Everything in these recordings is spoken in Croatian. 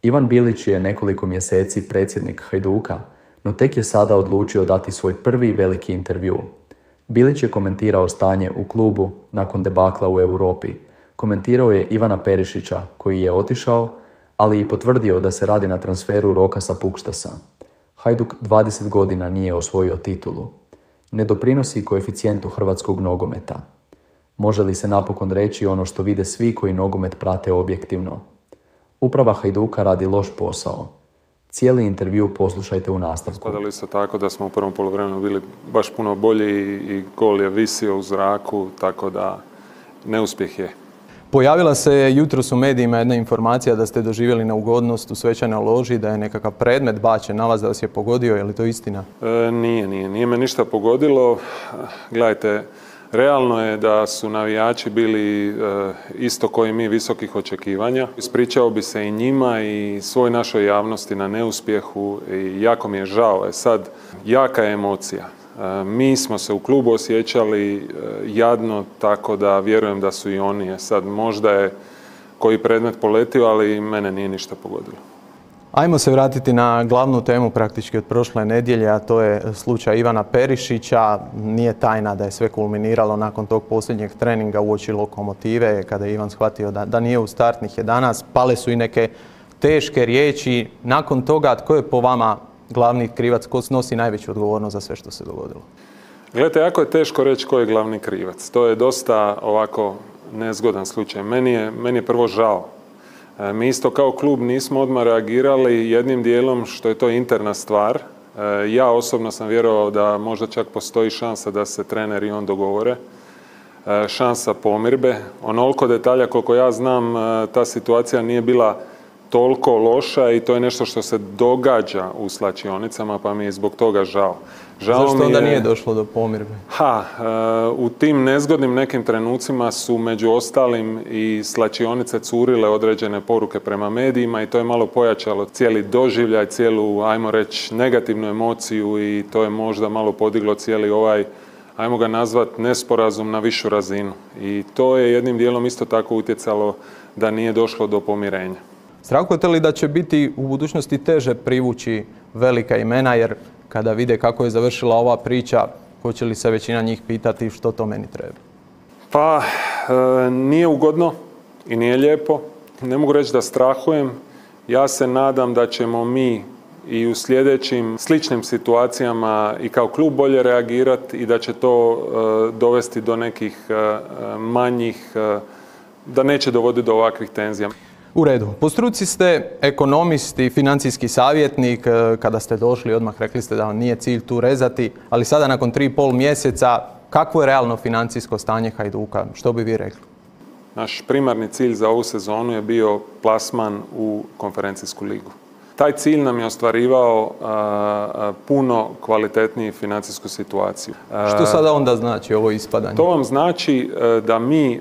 Ivan Bilić je nekoliko mjeseci predsjednik Hajduka, no tek je sada odlučio dati svoj prvi veliki intervju. Bilić je komentirao stanje u klubu nakon debakla u Europi. Komentirao je Ivana Perišića, koji je otišao, ali i potvrdio da se radi na transferu Rokasa Pukštasa. Hajduk 20 godina nije osvojio titulu. Ne doprinosi koeficijentu hrvatskog nogometa. Može li se napokon reći ono što vide svi koji nogomet prate objektivno? Uprava Hajduka radi loš posao. Cijeli intervju poslušajte u nastavku. Spadali se tako da smo u prvom poluvremenu bili baš puno bolji i gol je visio u zraku, tako da neuspjeh je. Pojavila se jutros u medijima jedna informacija da ste doživjeli neugodnost u svečanoj loži, da je nekakav predmet bačen na vas, da vas je pogodio. Je li to istina? Nije me ništa pogodilo. Gledajte, realno je da su navijači bili isto koji mi visokih očekivanja. Ispričao bi se i njima i svoj našoj javnosti na neuspjehu i jako mi je žao. Sad, jaka je emocija. Mi smo se u klubu osjećali jadno, tako da vjerujem da su i oni. Sad, možda je koji predmet poletio, ali mene nije ništa pogodilo. Ajmo se vratiti na glavnu temu praktički od prošle nedjelje, a to je slučaj Ivana Perišića. Nije tajna da je sve kulminiralo nakon tog posljednjeg treninga uoči Lokomotive, kada je Ivan shvatio da nije u startnih 11. Pale su i neke teške riječi. Nakon toga, tko je po vama glavni krivac, ko snosi najveću odgovornost za sve što se dogodilo? Gledajte, jako je teško reći ko je glavni krivac. To je dosta ovako nezgodan slučaj. Meni je prvo žao. Mi isto kao klub nismo odmah reagirali jednim dijelom što je to interna stvar. Ja osobno sam vjerovao da možda čak postoji šansa da se trener i on dogovore. Šansa pomirbe. Onoliko detalja koliko ja znam, ta situacija nije bila toliko loša i to je nešto što se događa u slačionicama, pa mi je zbog toga žao. Zašto onda nije došlo do pomirbe? U tim nezgodnim nekim trenucima su među ostalim i slačionice curile određene poruke prema medijima i to je malo pojačalo cijeli doživljaj, cijelu, ajmo reći, negativnu emociju i to je možda malo podiglo cijeli ovaj, ajmo ga nazvat, nesporazum na višu razinu. I to je jednim dijelom isto tako utjecalo da nije došlo do pomirenja. Strahujete li da će biti u budućnosti teže privući velika imena, jer kada vide kako je završila ova priča, hoće li se većina njih pitati što to meni treba? Pa, nije ugodno i nije lijepo. Ne mogu reći da strahujem. Ja se nadam da ćemo mi i u sljedećim sličnim situacijama i kao klub bolje reagirati i da će to dovesti do nekih manjih, da neće dovoditi do ovakvih tenzija. U redu. Po struci ste ekonomist i financijski savjetnik. Kada ste došli, odmah rekli ste da vam nije cilj tu rezati, ali sada nakon 3,5 mjeseca, kakvo je realno financijsko stanje Hajduka? Što bi vi rekli? Naš primarni cilj za ovu sezonu je bio plasman u konferencijsku ligu. Taj cilj nam je ostvarivao puno kvalitetniju financijsku situaciju. Što sada onda znači ovo ispadanje? To vam znači da mi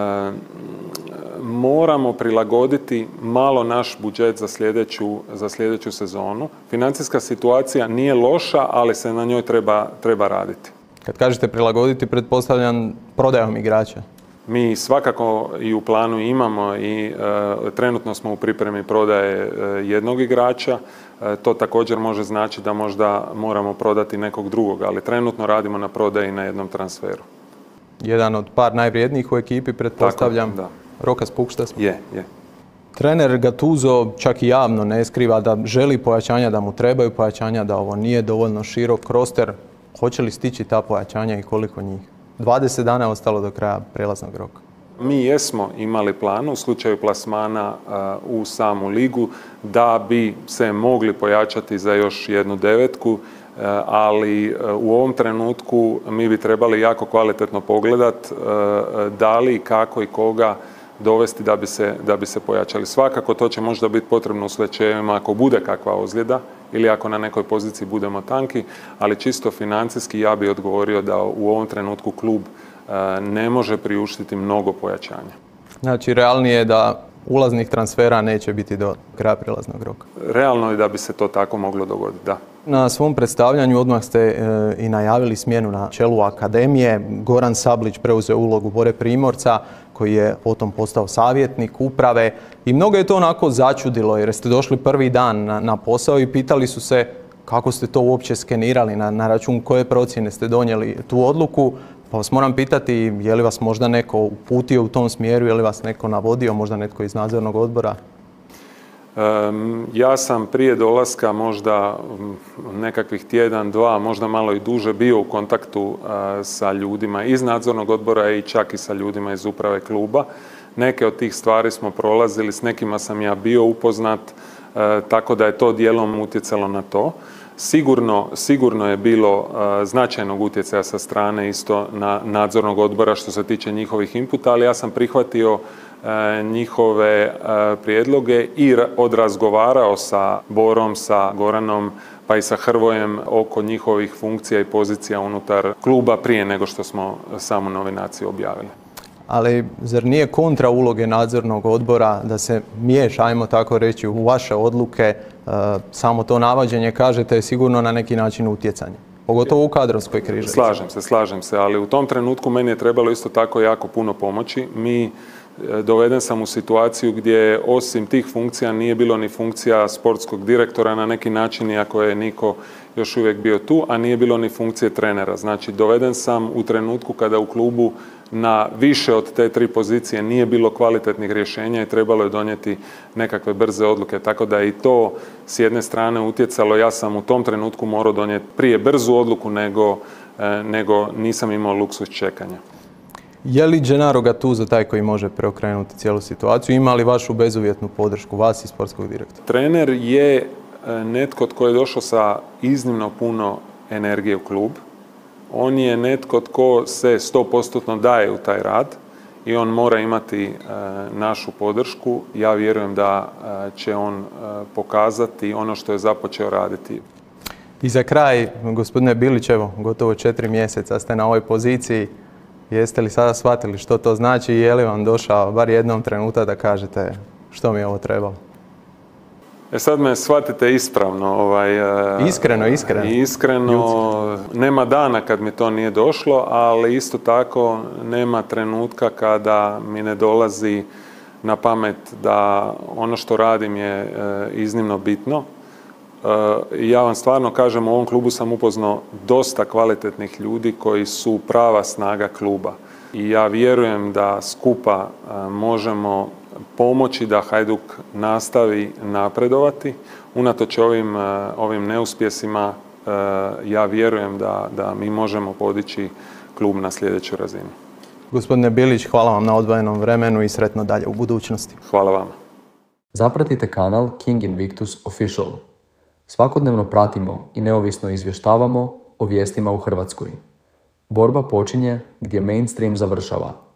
moramo prilagoditi malo naš budžet za sljedeću sezonu. Financijska situacija nije loša, ali se na njoj treba raditi. Kad kažete prilagoditi, pretpostavljam prodajom igrača. Mi svakako i u planu imamo i trenutno smo u pripremi prodaje jednog igrača. To također može znači da možda moramo prodati nekog drugog, ali trenutno radimo na prodaji na jednom transferu. Jedan od par najvrijednijih u ekipi, pretpostavljam. Tako, da. Rokas Pukštas. Je. Trener Gattuso čak i javno ne skriva da želi pojačanja, da mu trebaju pojačanja, da ovo nije dovoljno širok roster. Hoće li stići ta pojačanja i koliko njih? 20 dana je ostalo do kraja prijelaznog roka. Mi jesmo imali plan u slučaju plasmana u samu ligu da bi se mogli pojačati za još jednu devetku, ali u ovom trenutku mi bi trebali jako kvalitetno pogledati da li, kako i koga dovesti da bi se pojačali. Svakako to će možda biti potrebno u slučajevima ako bude kakva ozljeda ili ako na nekoj poziciji budemo tanki, ali čisto financijski ja bi odgovorio da u ovom trenutku klub ne može priuštiti mnogo pojačanja. Znači, realnije je da ulaznih transfera neće biti do kraja prijelaznog roka. Realno je da bi se to tako moglo dogoditi, da. Na svom predstavljanju odmah ste i najavili smjenu na čelu akademije. Goran Sablić preuzeo ulogu Bore Primorca. koji je potom postao savjetnik uprave i mnogo je to onako začudilo jer ste došli prvi dan na posao i pitali su se kako ste to uopće skenirali, na račun koje procjene ste donijeli tu odluku. Pa vas moram pitati je li vas možda neko uputio u tom smjeru, je li vas neko navodio, možda netko iz nadzornog odbora? Ja sam prije dolaska možda nekakvih tjedan, dva, možda malo i duže bio u kontaktu sa ljudima iz nadzornog odbora i čak i sa ljudima iz uprave kluba. Neke od tih stvari smo prolazili, s nekima sam ja bio upoznat, tako da je to dijelom utjecalo na to. Sigurno je bilo značajnog utjecaja sa strane isto na nadzornog odbora što se tiče njihovih inputa, ali ja sam prihvatio njihove prijedloge i odrazgovarao sa Borom, sa Goranom pa i sa Hrvojem oko njihovih funkcija i pozicija unutar kluba prije nego što smo samu nominaciju objavili. Ali zar nije kontra uloge nadzornog odbora da se miješa, ajmo tako reći, u vaše odluke, samo to navođenje, kažete, je sigurno na neki način utjecanje? Pogotovo u kadrovskoj križi. Slažem se, ali u tom trenutku meni je trebalo isto tako jako puno pomoći. Doveden sam u situaciju gdje osim tih funkcija nije bilo ni funkcija sportskog direktora na neki način, iako je Niko još uvijek bio tu, a nije bilo ni funkcije trenera. Znači, doveden sam u trenutku kada u klubu na više od te 3 pozicije nije bilo kvalitetnih rješenja i trebalo je donijeti nekakve brze odluke. Tako da je i to s jedne strane utjecalo. Ja sam u tom trenutku morao donijeti prije brzu odluku nego nisam imao luksus čekanja. Je li Gennaro Gattuso taj koji može preokrenuti cijelu situaciju? Ima li vašu bezuvjetnu podršku, vas i sportskog direktora? Trener je netko tko je došao sa iznimno puno energije u klub. On je netko tko se 100% daje u taj rad i on mora imati našu podršku. Ja vjerujem da će on pokazati ono što je započeo raditi. I za kraj, gospodine Bilić, evo, gotovo 4 mjeseca ste na ovoj poziciji. Jeste li sada shvatili što to znači i je li vam došao bar jednom trenutak da kažete što mi je ovo trebalo? Sad me shvatite ispravno. Iskreno. Iskreno. Nema dana kad mi to nije došlo, ali isto tako nema trenutka kada mi ne dolazi na pamet da ono što radim je iznimno bitno. Ja vam stvarno kažem, u ovom klubu sam upoznao dosta kvalitetnih ljudi koji su prava snaga kluba. I ja vjerujem da skupa možemo pomoći da Hajduk nastavi napredovati. Unatoč ovim neuspjesima, ja vjerujem da mi možemo podići klub na sljedeću razinu. Gospodine Bilić, hvala vam na odvojenom vremenu i sretno dalje u budućnosti. Hvala vama. Zapratite kanal King Invictus Official. Svakodnevno pratimo i neovisno izvještavamo o vijestima u Hrvatskoj. Borba počinje gdje mainstream završava.